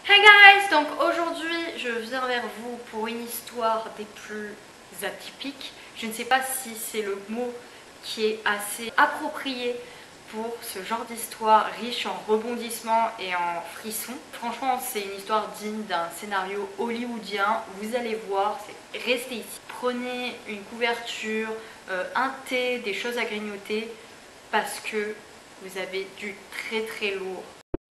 Hey guys! Donc aujourd'hui je viens vers vous pour une histoire des plus atypiques. Je ne sais pas si c'est le mot qui est assez approprié pour ce genre d'histoire riche en rebondissements et en frissons. Franchement c'est une histoire digne d'un scénario hollywoodien. Vous allez voir, restez ici. Prenez une couverture, un thé, des choses à grignoter parce que vous avez du très lourd.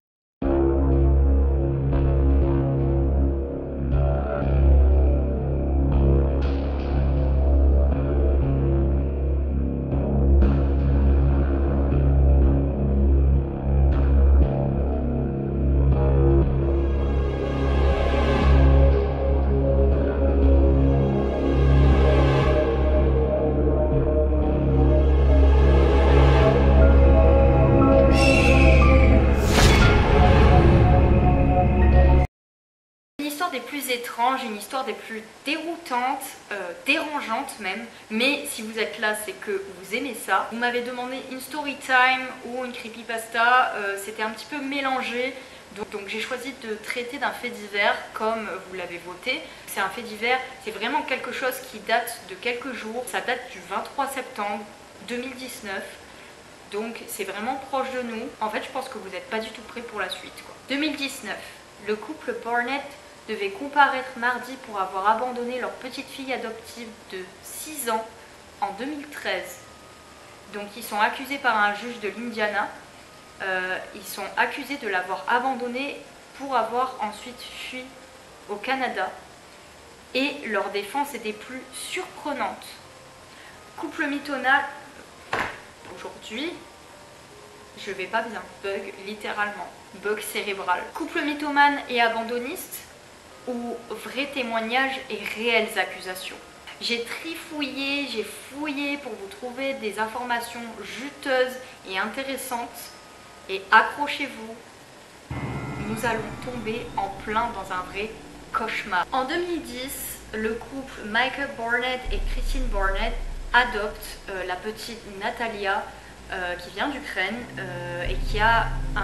Des plus étranges, une histoire des plus déroutantes, dérangeantes même, mais si vous êtes là c'est que vous aimez ça. Vous m'avez demandé une story time ou une creepypasta, c'était un petit peu mélangé, donc j'ai choisi de traiter d'un fait divers comme vous l'avez voté. C'est un fait divers, c'est vraiment quelque chose qui date de quelques jours, ça date du 23 septembre 2019. Donc c'est vraiment proche de nous. En fait je pense que vous n'êtes pas du tout prêts pour la suite quoi. 2019, le couple Barnett devait comparaître mardi pour avoir abandonné leur petite fille adoptive de 6 ans en 2013. Donc ils sont accusés par un juge de l'Indiana. Ils sont accusés de l'avoir abandonnée pour avoir ensuite fui au Canada. Et leur défense était plus surprenante. Couple mitonnal. Aujourd'hui, je vais pas bien. Bug littéralement. Bug cérébral. Couple mythomane et abandonniste ou vrais témoignages et réelles accusations. J'ai trifouillé, j'ai fouillé pour vous trouver des informations juteuses et intéressantes. Et accrochez-vous, nous allons tomber en plein dans un vrai cauchemar. En 2010, le couple Michael Barnett et Christine Barnett adoptent la petite Natalia qui vient d'Ukraine et qui a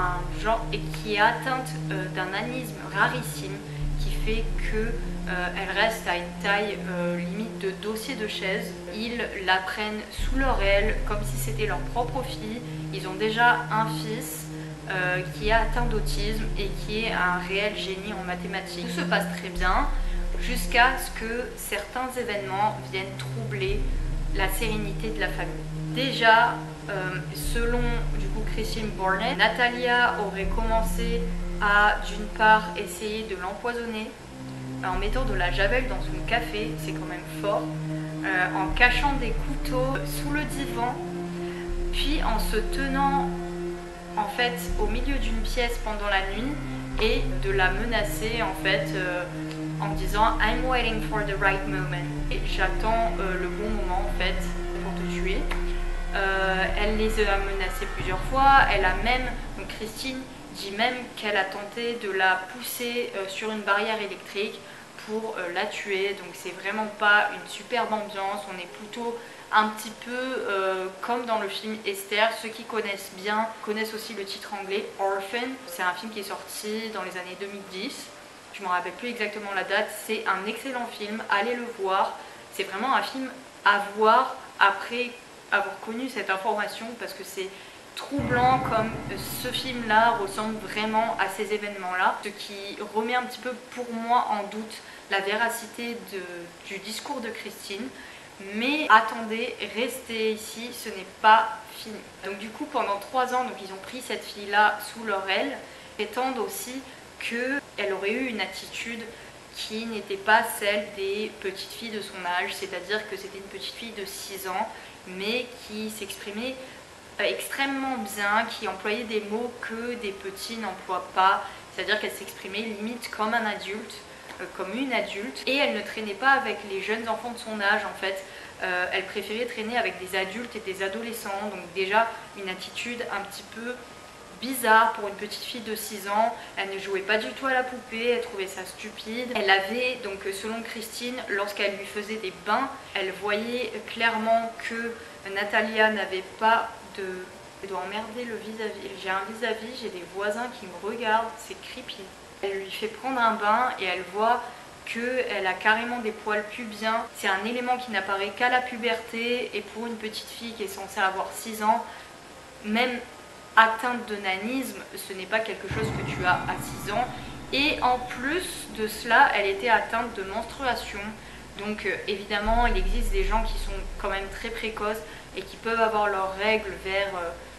qui est atteinte d'un nanisme rarissime qui fait qu'elle reste à une taille limite de dossier de chaise. Ils la prennent sous leur aile comme si c'était leur propre fille. Ils ont déjà un fils qui est atteint d'autisme et qui est un réel génie en mathématiques. Tout se passe très bien jusqu'à ce que certains événements viennent troubler la sérénité de la famille. Déjà, selon du coup Christine Barnett, Natalia aurait commencé à d'une part essayer de l'empoisonner en mettant de la javel dans son café, c'est quand même fort, en cachant des couteaux sous le divan, puis en se tenant en fait au milieu d'une pièce pendant la nuit et de la menacer en fait en disant I'm waiting for the right moment. Et j'attends le bon moment en fait pour te tuer. Elle les a menacés plusieurs fois. Elle a même, donc Christine dit même qu'elle a tenté de la pousser sur une barrière électrique pour la tuer. Donc c'est vraiment pas une superbe ambiance. On est plutôt un petit peu comme dans le film Esther. Ceux qui connaissent bien connaissent aussi le titre anglais Orphan. C'est un film qui est sorti dans les années 2010. Je ne me rappelle plus exactement la date. C'est un excellent film, allez le voir. C'est vraiment un film à voir après avoir connu cette information parce que c'est troublant comme ce film-là ressemble vraiment à ces événements-là. Ce qui remet un petit peu pour moi en doute la véracité du discours de Christine. Mais attendez, restez ici, ce n'est pas fini. Donc du coup pendant 3 ans, donc, ils ont pris cette fille-là sous leur aile, prétendent aussi qu'elle aurait eu une attitude qui n'était pas celle des petites filles de son âge, c'est-à-dire que c'était une petite fille de 6 ans, mais qui s'exprimait extrêmement bien, qui employait des mots que des petits n'emploient pas, c'est-à-dire qu'elle s'exprimait limite comme un adulte, comme une adulte, et elle ne traînait pas avec les jeunes enfants de son âge en fait. Elle préférait traîner avec des adultes et des adolescents, donc déjà une attitude un petit peu bizarre pour une petite fille de 6 ans. Elle ne jouait pas du tout à la poupée, elle trouvait ça stupide. Elle avait, donc selon Christine, lorsqu'elle lui faisait des bains, elle voyait clairement que Natalia n'avait pas de... Elle doit emmerder le vis-à-vis. J'ai un vis-à-vis, j'ai des voisins qui me regardent, c'est creepy. Elle lui fait prendre un bain et elle voit qu'elle a carrément des poils pubiens. C'est un élément qui n'apparaît qu'à la puberté, et pour une petite fille qui est censée avoir 6 ans, même atteinte de nanisme, ce n'est pas quelque chose que tu as à 6 ans. Et en plus de cela, elle était atteinte de menstruation. Donc évidemment, il existe des gens qui sont quand même très précoces et qui peuvent avoir leurs règles vers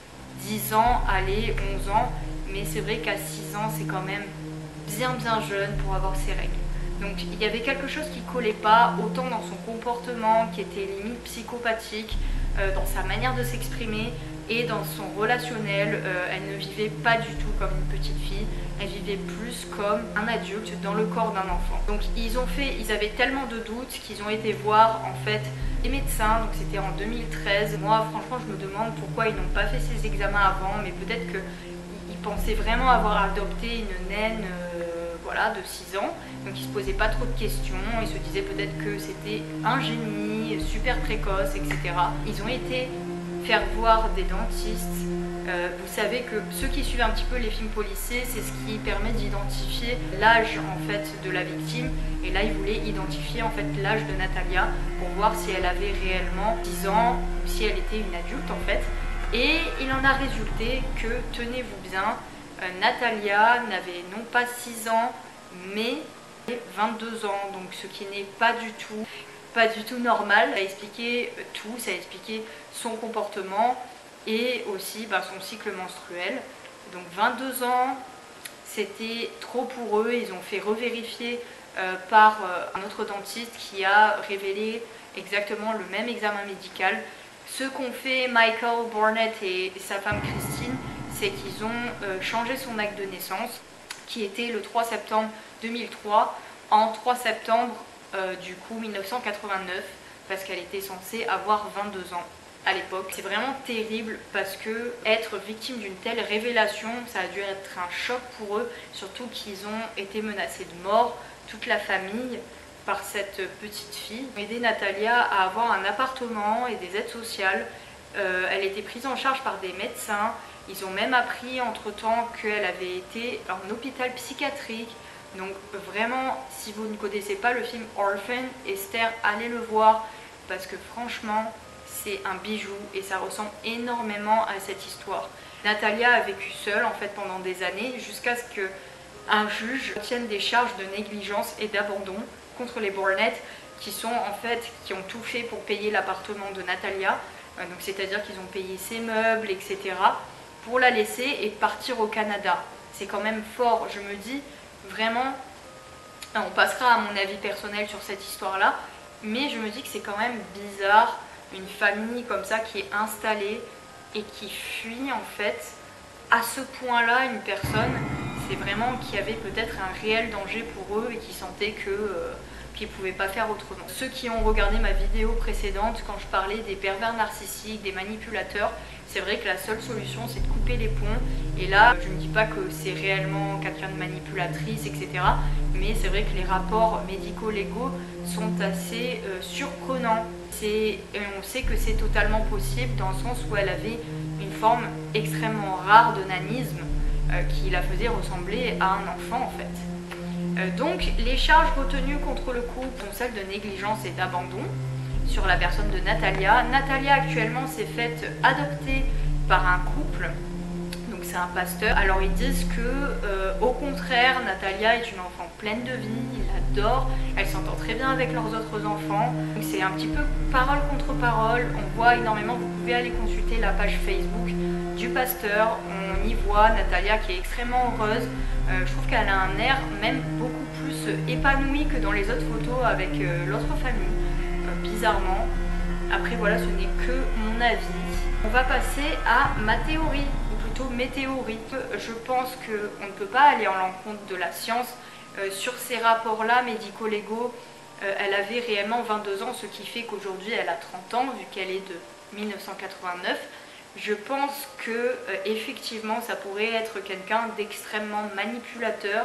10 ans, allez, 11 ans. Mais c'est vrai qu'à 6 ans, c'est quand même bien jeune pour avoir ses règles. Donc il y avait quelque chose qui collait pas, autant dans son comportement, qui était limite psychopathique, dans sa manière de s'exprimer, et dans son relationnel. Elle ne vivait pas du tout comme une petite fille, elle vivait plus comme un adulte dans le corps d'un enfant. Donc ils avaient tellement de doutes qu'ils ont été voir en fait des médecins, donc c'était en 2013. Moi franchement je me demande pourquoi ils n'ont pas fait ces examens avant, mais peut-être qu'ils pensaient vraiment avoir adopté une naine voilà, de 6 ans, donc ils se posaient pas trop de questions, ils se disaient peut-être que c'était un génie, super précoce, etc. Ils ont été faire voir des dentistes. Vous savez que ceux qui suivent un petit peu les films policiers, c'est ce qui permet d'identifier l'âge en fait de la victime, et là ils voulaient identifier en fait l'âge de Natalia pour voir si elle avait réellement 10 ans ou si elle était une adulte en fait. Et il en a résulté que, tenez-vous bien, Natalia n'avait non pas 6 ans mais 22 ans, donc ce qui n'est pas du tout normal. Ça a expliqué tout, ça a expliqué son comportement et aussi son cycle menstruel. Donc 22 ans, c'était trop pour eux, ils ont fait revérifier par un autre dentiste qui a révélé exactement le même examen médical. Ce qu'ont fait Michael Barnett et sa femme Christine, c'est qu'ils ont changé son acte de naissance, qui était le 3 septembre 2003, en 3 septembre du coup 1989, parce qu'elle était censée avoir 22 ans à l'époque. C'est vraiment terrible parce que être victime d'une telle révélation, ça a dû être un choc pour eux, surtout qu'ils ont été menacés de mort, toute la famille, par cette petite fille. Ils ont aidé Natalia à avoir un appartement et des aides sociales. Elle était prise en charge par des médecins. Ils ont même appris entre-temps qu'elle avait été en hôpital psychiatrique. Donc vraiment, si vous ne connaissez pas le film Orphan, Esther, allez le voir parce que franchement, c'est un bijou et ça ressemble énormément à cette histoire. Natalia a vécu seule en fait pendant des années jusqu'à ce qu'un juge tienne des charges de négligence et d'abandon contre les Barnett qui ont tout fait pour payer l'appartement de Natalia. Donc c'est-à-dire qu'ils ont payé ses meubles, etc. pour la laisser et partir au Canada. C'est quand même fort, je me dis vraiment, on passera à mon avis personnel sur cette histoire-là, mais je me dis que c'est quand même bizarre, une famille comme ça qui est installée et qui fuit en fait à ce point-là une personne, c'est vraiment qu'il y avait peut-être un réel danger pour eux et qui sentaient qu'ils ne pouvaient pas faire autrement. Ceux qui ont regardé ma vidéo précédente, quand je parlais des pervers narcissiques, des manipulateurs, c'est vrai que la seule solution c'est de couper les ponts. Et là, je ne dis pas que c'est réellement quelqu'un de manipulatrice, etc. Mais c'est vrai que les rapports médico-légaux sont assez surprenants. On sait que c'est totalement possible dans le sens où elle avait une forme extrêmement rare de nanisme qui la faisait ressembler à un enfant en fait. Donc les charges retenues contre le couple sont celles de négligence et d'abandon sur la personne de Natalia. Natalia actuellement s'est faite adopter par un couple, donc c'est un pasteur. Alors ils disent que au contraire Natalia est une enfant pleine de vie, ils l'adorent, elle s'entend très bien avec leurs autres enfants. C'est un petit peu parole contre parole, on voit énormément, vous pouvez aller consulter la page Facebook du pasteur, on y voit Natalia qui est extrêmement heureuse. Je trouve qu'elle a un air même beaucoup plus épanoui que dans les autres photos avec l'autre famille, bizarrement. Après voilà, ce n'est que mon avis. On va passer à ma théorie, ou plutôt mes théories. Je pense qu'on ne peut pas aller en l'encontre de la science sur ces rapports-là médico-légaux. Elle avait réellement 22 ans, ce qui fait qu'aujourd'hui elle a 30 ans, vu qu'elle est de 1989. Je pense que effectivement ça pourrait être quelqu'un d'extrêmement manipulateur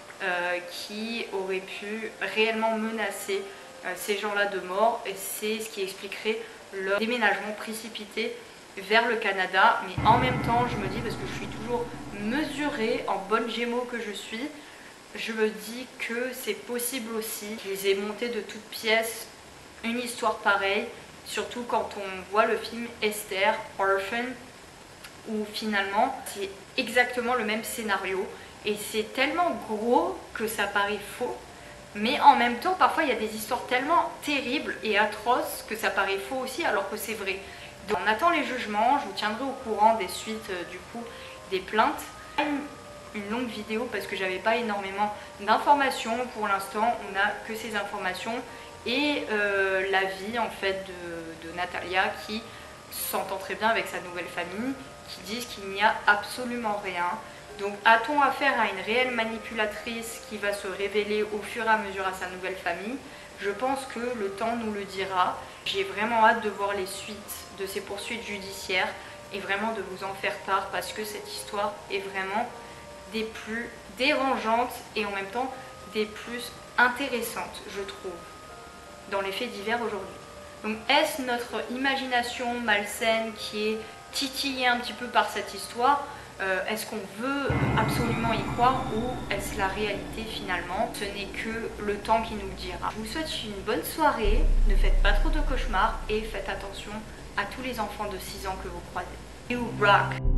qui aurait pu réellement menacer ces gens-là de mort, et c'est ce qui expliquerait leur déménagement précipité vers le Canada. Mais en même temps je me dis, parce que je suis toujours mesurée en bonne Gémeaux que je suis, je me dis que c'est possible aussi qu'ils aient monté de toutes pièces une histoire pareille, surtout quand on voit le film Esther, Orphan, où finalement c'est exactement le même scénario et c'est tellement gros que ça paraît faux, mais en même temps parfois il y a des histoires tellement terribles et atroces que ça paraît faux aussi alors que c'est vrai. Donc, on attend les jugements, je vous tiendrai au courant des suites du coup des plaintes. Une longue vidéo parce que j'avais pas énormément d'informations pour l'instant, on n'a que ces informations et la vie en fait de Natalia qui s'entend très bien avec sa nouvelle famille, qui disent qu'il n'y a absolument rien. Donc a-t-on affaire à une réelle manipulatrice qui va se révéler au fur et à mesure à sa nouvelle famille? Je pense que le temps nous le dira. J'ai vraiment hâte de voir les suites de ces poursuites judiciaires et vraiment de vous en faire part parce que cette histoire est vraiment des plus dérangeantes et en même temps des plus intéressantes, je trouve, dans les faits divers aujourd'hui. Donc est-ce notre imagination malsaine qui est titillée un petit peu par cette histoire? Est-ce qu'on veut absolument y croire ou est-ce la réalité finalement? Ce n'est que le temps qui nous le dira. Je vous souhaite une bonne soirée, ne faites pas trop de cauchemars et faites attention à tous les enfants de 6 ans que vous croisez. You rock!